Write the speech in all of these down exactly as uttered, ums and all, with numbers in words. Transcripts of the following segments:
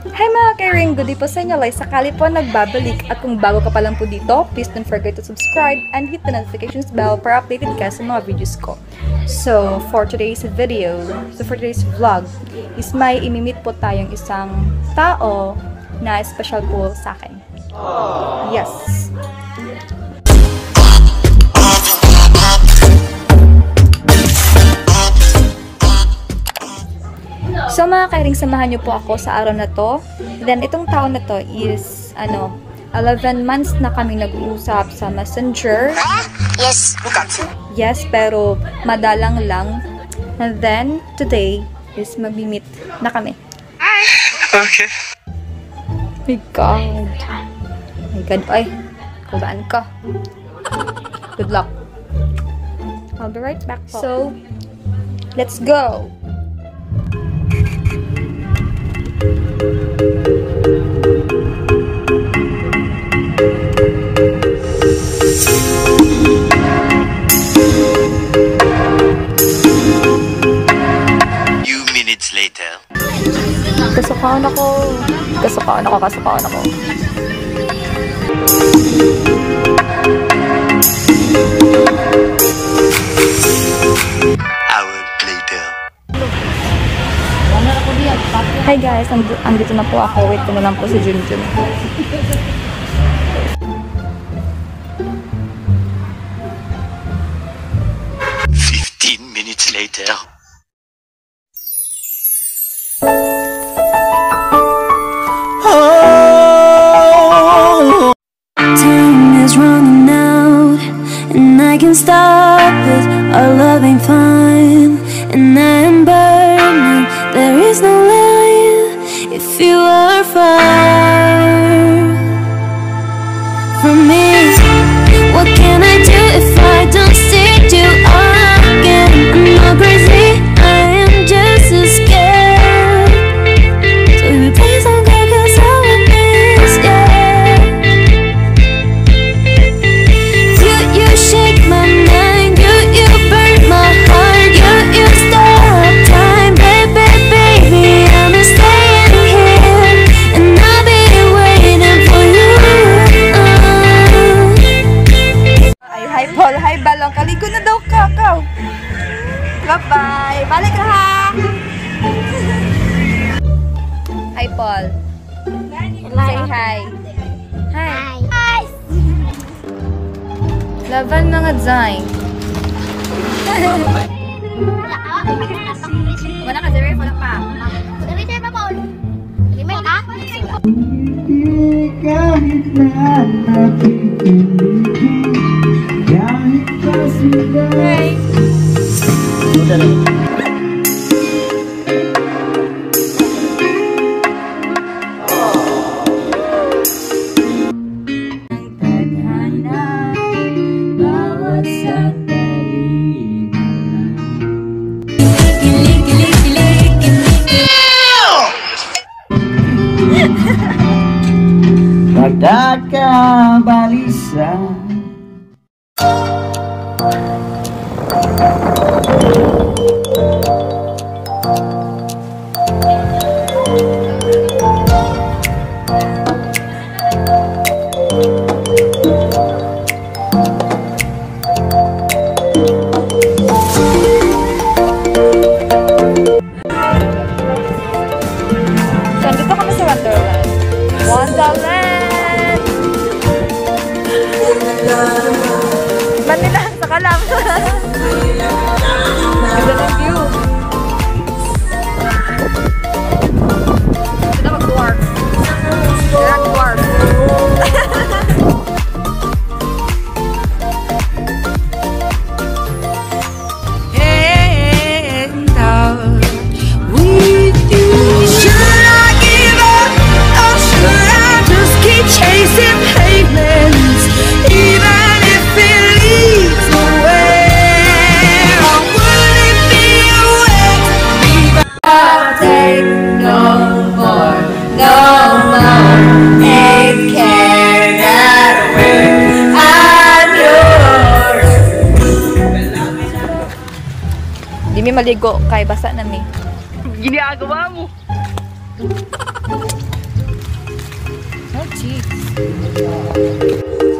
Hi mga ka-ring, good day po sa inyo. Like, sakali po nagbabalik at kung bago ka pa lang po dito, please don't forget to subscribe and hit the notifications bell para updated ka sa mga videos ko. So, for today's video, so for today's vlog, is may imimit po tayong isang tao na special po sa akin. Yes. So mga ka-ring, samahan niyo po ako sa araw na to. Then itong taon na to is ano, eleven months na kami nag-uusap sa Messenger. Yes. Yes, pero madalang lang. And then today is mag-meet na kami. Okay. My God. My God. Ay, kulaan ka. Good luck. I'll be right back po. So, let's go. Few minutes later. Kasukaan ako. Kasukaan ako, kasukaan ako. Hour later. Hi guys, and andito na po ako. Wait ko na lang po si Junjun. Fifteen minutes later. Time is running out, and I can stop it. Our love ain't fine, and I am burning. There is no light if you are far from me. What can I do if I don't see you again? I'm not crazy, I am just as scared. So you please don't go, 'cause I will miss you. You, you shake my mind, you, you burn my heart, you, you stop time, baby, baby, I'm staying here, and I'll be waiting for you. Ay, hi Paul, hi Balong. Kaligo na daw ka, kaw. Bye-bye. Balik ka ha. Hi Paul. Say hi. Hi. Hi. Laban mga Zay. Wala ka, zero, wala pa. Return pa, Paul. Return ka? Kahit na napipiligin, kahit pa sila. Hey. Pagkakabalisa. So, dito kami sa Wonderland. Wonderland! Manila, sa Kalam. Ganda ng view. Ito mag-dwarf. Direct dwarf. Chasing pavements, even if it leads nowhere. I wouldn't be away. I'll take no more, no more. Ain't care that way. I'm yours. Di mi maligo kay basa na mi. Ginagawa mo. Jeez.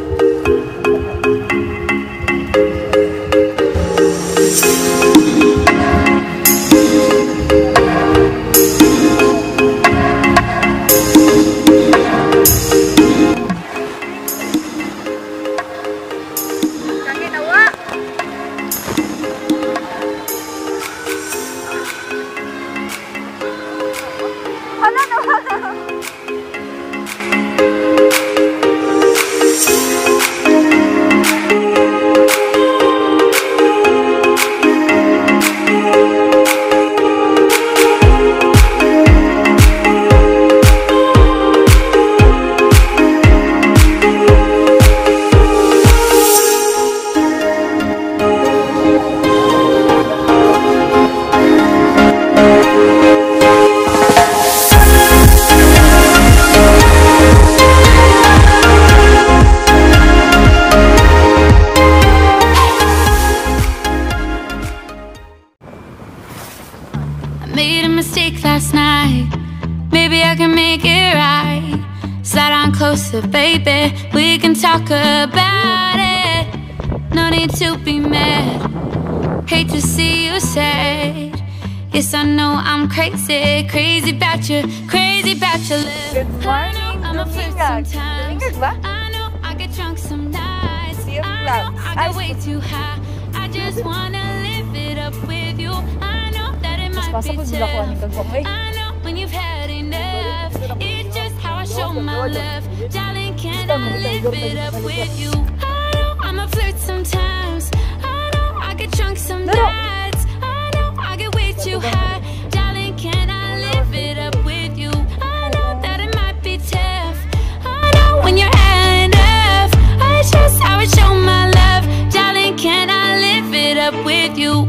Made a mistake last night. Maybe I can make it right. Slide on closer, baby. We can talk about it. No need to be mad. Hate to see you sad. Yes, I know I'm crazy, crazy about you, crazy about your love. Good morning, I know I'm a flirt Lumingag. sometimes. Lumingag ba? I know I get drunk some nights. Sea of I know clouds. I Ay, get way too high. I just wanna live it up with you. I know that it might Mas be pasok ko ko tough. ng kagwang eh. I know when you've had enough. It's just how I show my love. Darling, can I live it up with you? I know I'm a flirt sometimes. I know I get drunk some nights. I know I get way too high. Darling, can I live it up with you? I know that it might be tough. I know when you're had enough. It's just how I show my love. Darling, can I live it up with you?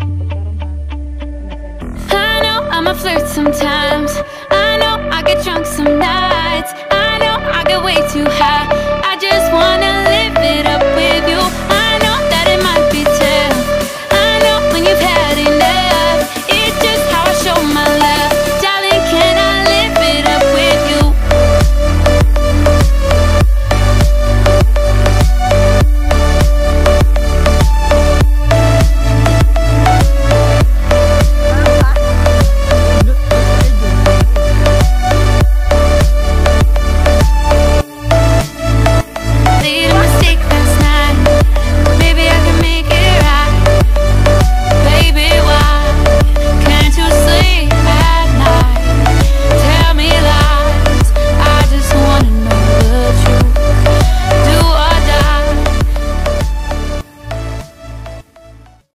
I know I'm a flirt sometimes. I know I get drunk some nights. I know I get way too high. I just wanna